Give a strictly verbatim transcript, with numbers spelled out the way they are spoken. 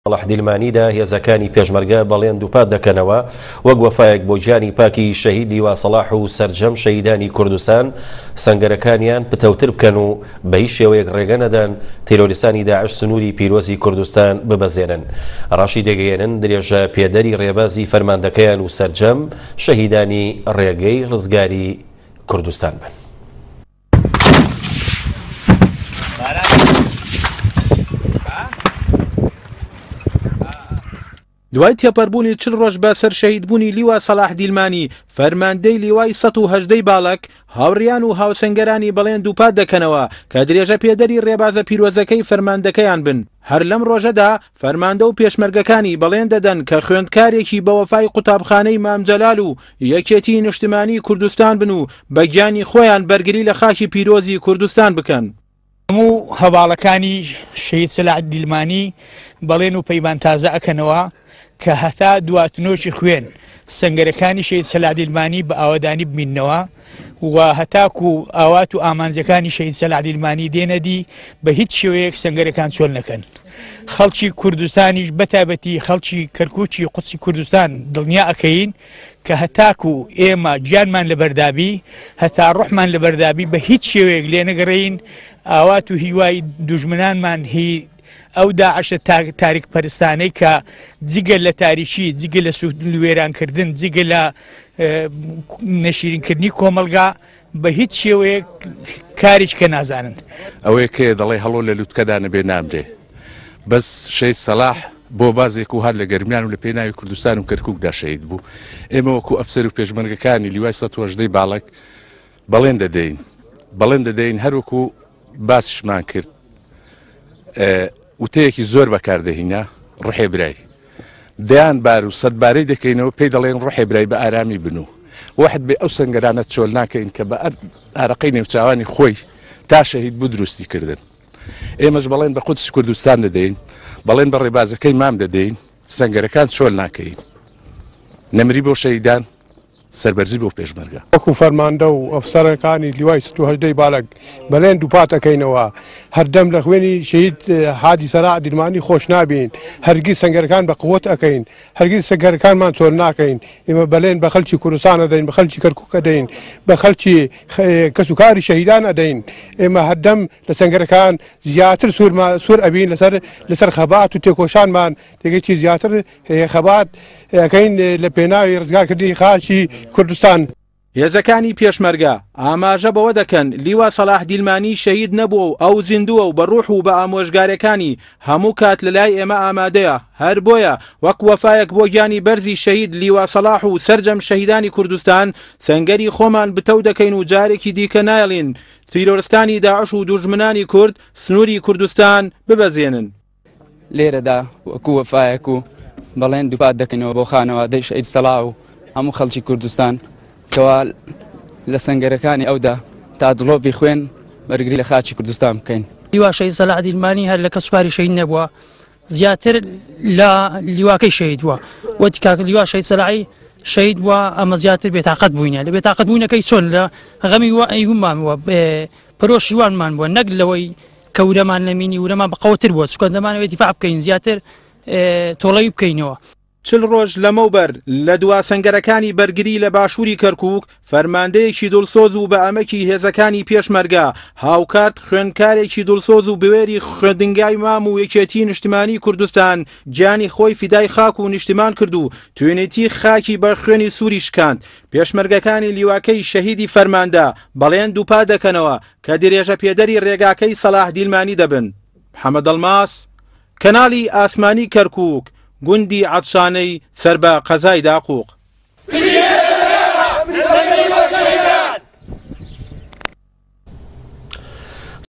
صلاح دیلمانیدا هێزەکانی پێشمەرگە بەڵێن دووپات دەکەنەوە وەک وەفایەک بۆ گیانی پاکی شەهید لیوا سەلاح و سەرجەم شەهیدانی کوردستان سەنگەرەکانیان پتەوتر بکەن و بە هیچ شێوەیەک ڕێگە نەدەن تێرۆریستانی داعش سنووری پیرۆزی کوردستان ببەزێنن. ڕاشی دەگەیەنن درێژە پێدەری ڕێبازی فەرماندەکەیان و سەرجەم شەهیدانی ڕێگەی ڕزگاری کوردستان بن. دوای تێپەڕبوونی چل ڕۆژ بەسەر شەهیدبوونی لیوا سەلاح دیلمانی فەرماندەی لیوای سەد و هەژدەی باڵک هاوڕیان و هاوسەنگەرانی بەڵێن دووپات دەکەنەوە کە درێژە پێدەری ڕێبازە پیرۆزەکەی فەرماندەکەیان بن. هەر لەم ڕۆژەدا فەرماندە و پێشمەرگەکانی بەڵێن دەدەن کە خوێندکارێکی بەوەفای قوتابخانەی مامجەلال و یەکێتی نیشتیمانی کوردستان بن و بە گیانی خۆیان بەرگری لە خاکی پیرۆزی کوردستان بکەن. هەموو هەواڵەکانی شەهید سەلاح دیلمانی بەڵێن و پەیمان تازە ئەکەنەوە کە هەتا دواتنۆشی خوێن سەنگەرەکانی شەهید سەلاح دیلمانی بە ئاوادانی بمینەوە و هەتاکو و ئاوات و ئامانجەکانی شەهید سەلاح دیلمانی دێنەدی بە هیچ شێوەیەک سەنگەرەکان چۆل نەکەن. خەڵکی کوردستانیش بەتابەتی خەڵکی کەرکووکی قوچی کوردستان دڵنیا ئەکەین کە هەتاکو ئێمە گیانمان لە بەردابی هەتا ڕوحمان لە بەردابی بە هیچ شێوەیەک لێ نەگەڕین ئاوات و هیوای دوژمنانمان هی ئەو داعشە تاریک پەرستانەی کە جگە لە تاریکی جگە لە وێرانکردن جگە لە نەشیرینکردنی کۆمەلگا بە هیچ شێوەیەک کاریش کە نازانن. ئەوەیە کێ دەڵێ هەڵۆ لە لووتکەدا نەبێ نامدێ بەس شەهید سەلاح بۆ بازێک و هەر لە گەرمیان و لە پێناوی کوردستان و کەرکووکدا شەهید بوو. ئێمە وەکو ئەفسەر و پێشمەرگەکانی لیوای سەد و هەژدەی باڵک بەڵێن دەدەین بەڵێن دەدەین هەروەکو باسیشمان کرد وتەیەکی زۆر بەکاردەهینە ڕوحێ برای دەیان بار و سەدبارەی دەکەینەوە پێی دەڵێن ڕوحێ برای بە ئارامی بنوو وەحد بێ ئەو سەنگەرانە چۆل ناکەین کە بە ئارەقەی نێوچاوانی خۆی تا شەهید بوو دروستی کردن. ئێمەش بەڵێن بە قودس کوردستان دەدەین بەڵێن بە ڕێبازەکەی مام دەدەین سەنگەرەکان چۆل ناکەین نەمری بۆ شەهیدان سەربەرزی بۆ پێشمەرگە. وەکو فەرماندە و ئەفسەرەکانی لیوای سەد و هەژدەی باڵک بەڵێن دووپات ئەکەینەوە هەردەم لە خوێنی شەهید هادی سەلاح دیلمانی خۆش نابین هەرگیز سەنگەرەکان بە قووەت ئەکەین هەرگیز سەنگەرەکانمان چۆل ناکەین. ئێمە بەڵێن بە خەڵکی کوردستان ئەدەین بە خەڵکی کەرکووک ئەدەین بە خەڵکی کەسوکاری شەهیدان ئەدەین. ئێمە هەردەم لە سەنگەرەکان زیاتر سوور ئەبین لەسەر لەسەر خەبات و تێکۆشانمان تێگەیکی زیاتر خەبات ئەەکەین لە پێناوی ڕزگارکردنی خاچی کوردستان. هێزەکانی پێشمەرگە ئاماژە بەوە دەکەن لیوا سەلاح دیلمانی شەهید نەبووە و ئەو زیندووە و بە ڕوح و بە ئامۆژگارەکانی هەموو کات لەلای ئێمە ئامادەیە. هەر بۆیە وەک وەفایەک بۆ گیانی بەرزی شەهید لیوا سەلاح و سەرجەم شەهیدانی کوردستان سەنگەری خۆمان بتەو دەکەین و جارێکی دیکە نایڵین تیرۆریستانی داعش و دوژمنانی کورد سنووری کوردستان ببەزێنن. لێرەدا وەکو وەفایەک و بەڵێن دووپات دەکەینەوە بۆ خانەوادەی شەهید سەلاح و هەموو خەڵکی کوردستان کەوا لە سەنگەرەکانی ئەودا تا دڵۆپی خوێن بەرگری لە خاچی کوردستان بکەین. لیوا شەهید سەلاح دیلمانی هەر لە کەسوکاری شەهید نەبووە زیاتر لە لیواکەی شەهید بووە وەتی کاکە لیوا شەهید سەلاحی شەهید بووە ئەمە زیاتر بێتاقەت بووینە لە بێتاقەت بوونەکەی چۆن لە غەمی ئەیهمانوە پەرۆشی وانمان بووە نەک لەوەی کەورەمان لەمینی ورەمان بەقەوەتر بووە چکە دەمانەوێت دیفاع بکەین زیاتر تۆڵەوی بکەینەوە. چل ڕۆژ لەمەوبەر لە دوا سەنگەرەکانی بەرگری لە باشووری کەرکووک فەرماندەیەکی دڵسۆز و بە ئەمەکی هێزەکانی پێشمەرگە هاوکارت خوێندکارێکی دڵسۆز و بوێری خوێندنگای مام و یەکێتی نیشتیمانی کوردستان گیانی خۆی فیدای خاک و نیشتیمان کرد و توێنێتی خاکی بە خوێنی سووری شکاند. پێشمەرگەکانی لیواکەی شەهیدی فەرماندە بەڵێن دووپات دەکەنەوە کە درێژە پێدەری ڕێگاکەی سەلاح دیلمانی دەبن. محەممەد ئەڵماس کەناڵی ئاسمانی کەرکووک گوندی عەطشانەی سەر بە قەزای داقووق.